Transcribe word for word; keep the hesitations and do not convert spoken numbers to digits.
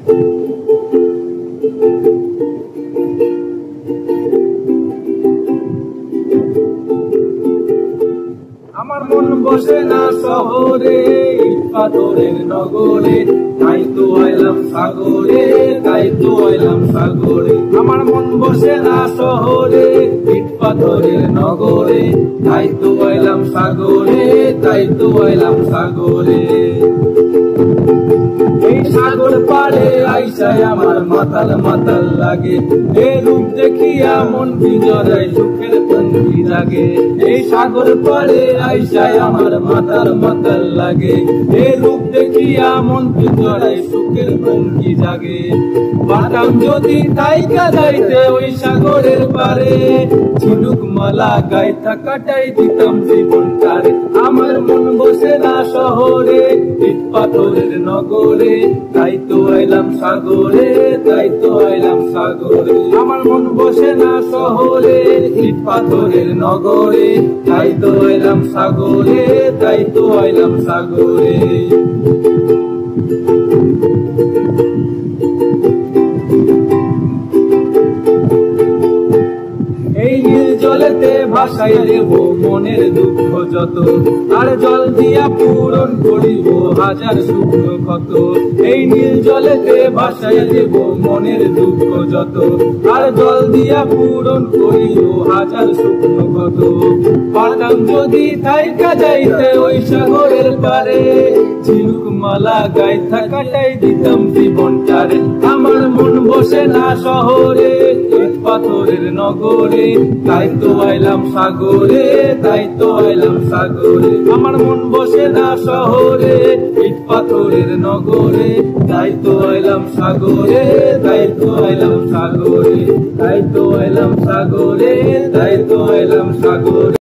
আমার মন বসে না শহরে, ইট পাথরের নগরে, তাই তো আইলাম সাগরে, তাই তো আইলাম সাগরে। আমার মন বসে না শহরে, ইট পাথরের নগরে, তাই তো আইলাম সাগরে, তাই তো আইলাম সাগরে। এই সাগর পারে আইসায় আমার মাতাল মাতাল লাগে, এ রূপ দেখিয়া মন বিজড়ায় সুখের পঙ্খী জাগে। এই সাগর পারে আইসায় আমার মাতাল মাতাল লাগে, এ রূপ দেখিয়া মন বিজড়ায় সুখের পঙ্খী জাগে। পারতাম যদি তাইকা যাইতে ওই সাগরের পারে, ঝিনুক মালা গাইথা কাটাই দিতাম জীবনটারে। আমার মন বসে না শহরে, ইট পাথরের নগরে, তাই তো আইলাম সাগরে, তাই তো আইলাম সাগরে। আমার মন বসে না শহরে, ইট পাথরের নগরে, তাই তো আইলাম সাগরে, তাই তো আইলাম সাগরে। এই নীল জলেতে ভাসাই দেব মনের দুঃখ যত, আর জল দিয়া পূরণ করিব হাজার শুকনো ক্ষত। এই নীল জলেতে ভাসাই দেব মনের দুঃখ যত, আর জল দিয়া পূরণ করিব হাজার শুকনো ক্ষত। পারতাম যদি থাইকা যাইতে ওই সাগরের পারে, ঝিনুক মালা গাইথা কাটাই দিতাম জীবনটারে। আমার মন বসে না শহরে, ইট পাথরের নগরে, তাই তো আইলাম সাগরে, তাই তো আইলাম সাগরে। আমার মন বসে না শহরে, ইট পাথরের নগরে, তাই তো আইলাম সাগরে, তাই তো আইলাম সাগরে, তাই তো আইলাম সাগরে, তাই তো আইলাম সাগরে।